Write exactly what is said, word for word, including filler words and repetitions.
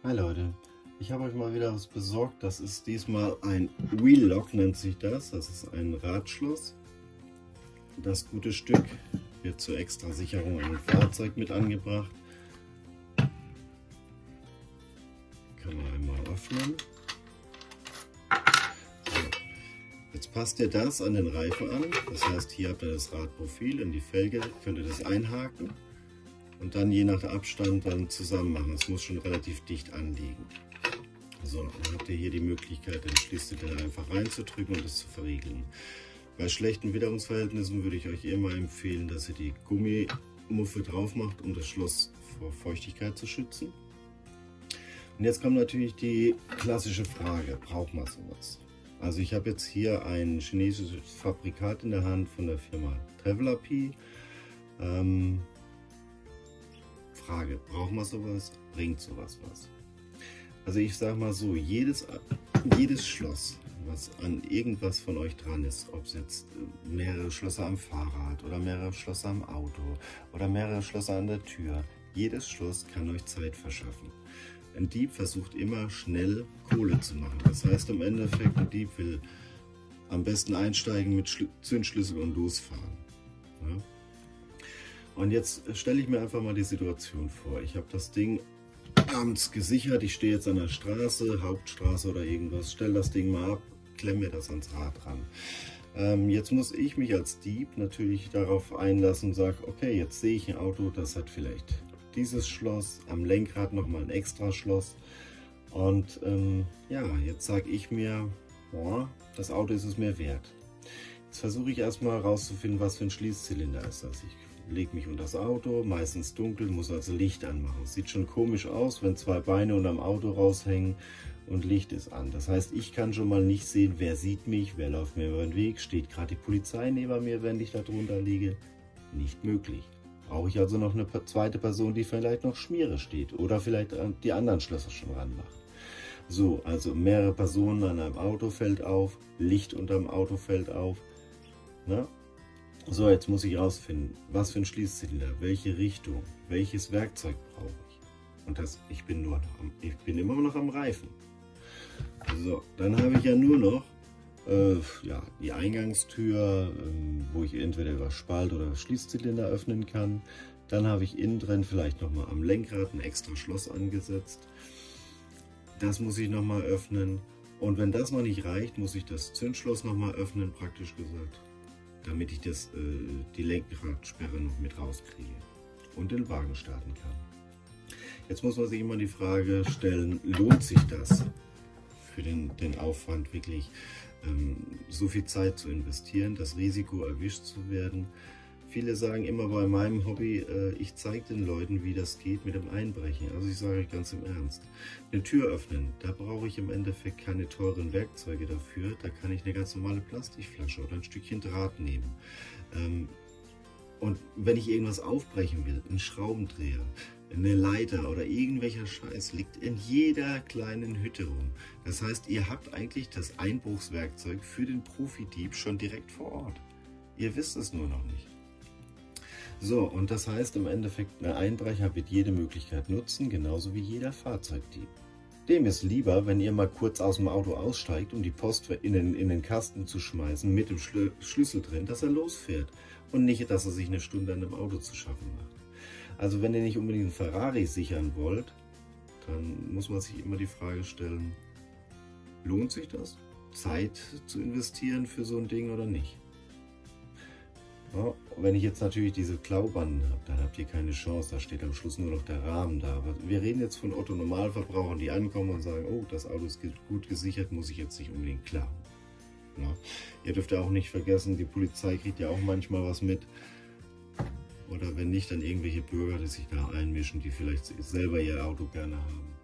Hi Leute, ich habe euch mal wieder was besorgt. Das ist diesmal ein Wheel Lock, nennt sich das. Das ist ein Radschloss. Das gute Stück wird zur extra Sicherung an dem Fahrzeug mit angebracht. Kann man einmal öffnen. So. Jetzt passt ihr das an den Reifen an. Das heißt, hier habt ihr das Radprofil in die Felge, könnt ihr das einhaken. Und dann je nach Abstand dann zusammen machen. Es muss schon relativ dicht anliegen. So, dann habt ihr hier die Möglichkeit, den Schließdeckel einfach reinzudrücken und es zu verriegeln. Bei schlechten Witterungsverhältnissen würde ich euch immer empfehlen, dass ihr die Gummimuffe drauf macht, um das Schloss vor Feuchtigkeit zu schützen. Und jetzt kommt natürlich die klassische Frage, braucht man sowas? Also ich habe jetzt hier ein chinesisches Fabrikat in der Hand von der Firma Travelerpy. Ähm, Frage, braucht man sowas? Bringt sowas was? Also ich sage mal so, jedes, jedes Schloss, was an irgendwas von euch dran ist, ob es jetzt mehrere Schlösser am Fahrrad oder mehrere Schlösser am Auto oder mehrere Schlösser an der Tür, jedes Schloss kann euch Zeit verschaffen. Ein Dieb versucht immer schnell Kohle zu machen. Das heißt im Endeffekt, ein Dieb will am besten einsteigen mit Zündschlüssel und losfahren. Ja? Und jetzt stelle ich mir einfach mal die Situation vor. Ich habe das Ding abends gesichert, ich stehe jetzt an der Straße, Hauptstraße oder irgendwas, stelle das Ding mal ab, klemme mir das ans Rad ran. Ähm, jetzt muss ich mich als Dieb natürlich darauf einlassen und sage, okay, jetzt sehe ich ein Auto, das hat vielleicht dieses Schloss, am Lenkrad nochmal ein extra Schloss. Und ähm, ja, jetzt sage ich mir, boah, das Auto ist es mir wert. Jetzt versuche ich erstmal herauszufinden, was für ein Schließzylinder ist das. Ich lege mich unter das Auto, meistens dunkel, muss also Licht anmachen. Sieht schon komisch aus, wenn zwei Beine unterm Auto raushängen und Licht ist an. Das heißt, ich kann schon mal nicht sehen, wer sieht mich, wer läuft mir über den Weg, steht gerade die Polizei neben mir, wenn ich da drunter liege. Nicht möglich. Brauche ich also noch eine zweite Person, die vielleicht noch Schmiere steht oder vielleicht die anderen Schlösser schon ranmacht. So, also mehrere Personen an einem Auto fällt auf, Licht unterm Auto fällt auf. Na? So, jetzt muss ich herausfinden, was für ein Schließzylinder, welche Richtung, welches Werkzeug brauche ich. Und das, ich bin nur noch am, ich bin immer noch am Reifen. So, dann habe ich ja nur noch äh, ja, die Eingangstür, äh, wo ich entweder über Spalt oder Schließzylinder öffnen kann. Dann habe ich innen drin vielleicht nochmal am Lenkrad ein extra Schloss angesetzt. Das muss ich nochmal öffnen. Und wenn das noch nicht reicht, muss ich das Zündschloss nochmal öffnen, praktisch gesagt, damit ich das, äh, die Lenkradsperre noch mit rauskriege und den Wagen starten kann. Jetzt muss man sich immer die Frage stellen, lohnt sich das für den, den Aufwand wirklich ähm, so viel Zeit zu investieren, das Risiko erwischt zu werden? Viele sagen immer bei meinem Hobby, äh, ich zeige den Leuten, wie das geht mit dem Einbrechen. Also ich sage euch ganz im Ernst, eine Tür öffnen, da brauche ich im Endeffekt keine teuren Werkzeuge dafür. Da kann ich eine ganz normale Plastikflasche oder ein Stückchen Draht nehmen. Ähm, und wenn ich irgendwas aufbrechen will, ein Schraubendreher, eine Leiter oder irgendwelcher Scheiß liegt in jeder kleinen Hütte rum. Das heißt, ihr habt eigentlich das Einbruchswerkzeug für den Profi-Dieb schon direkt vor Ort. Ihr wisst es nur noch nicht. So, und das heißt im Endeffekt, ein Einbrecher wird jede Möglichkeit nutzen, genauso wie jeder Fahrzeugdieb. Dem ist lieber, wenn ihr mal kurz aus dem Auto aussteigt, um die Post in den, in den Kasten zu schmeißen, mit dem Schlü Schlüssel drin, dass er losfährt und nicht, dass er sich eine Stunde an dem Auto zu schaffen macht. Also wenn ihr nicht unbedingt einen Ferrari sichern wollt, dann muss man sich immer die Frage stellen, lohnt sich das, Zeit zu investieren für so ein Ding oder nicht? Ja, wenn ich jetzt natürlich diese Klaubanden habe, dann habt ihr keine Chance, da steht am Schluss nur noch der Rahmen da. Aber wir reden jetzt von Otto-Normalverbrauchern, die ankommen und sagen, oh, das Auto ist gut gesichert, muss ich jetzt nicht unbedingt klauen. Ja. Ihr dürft ja auch nicht vergessen, die Polizei kriegt ja auch manchmal was mit. Oder wenn nicht, dann irgendwelche Bürger, die sich da einmischen, die vielleicht selber ihr Auto gerne haben.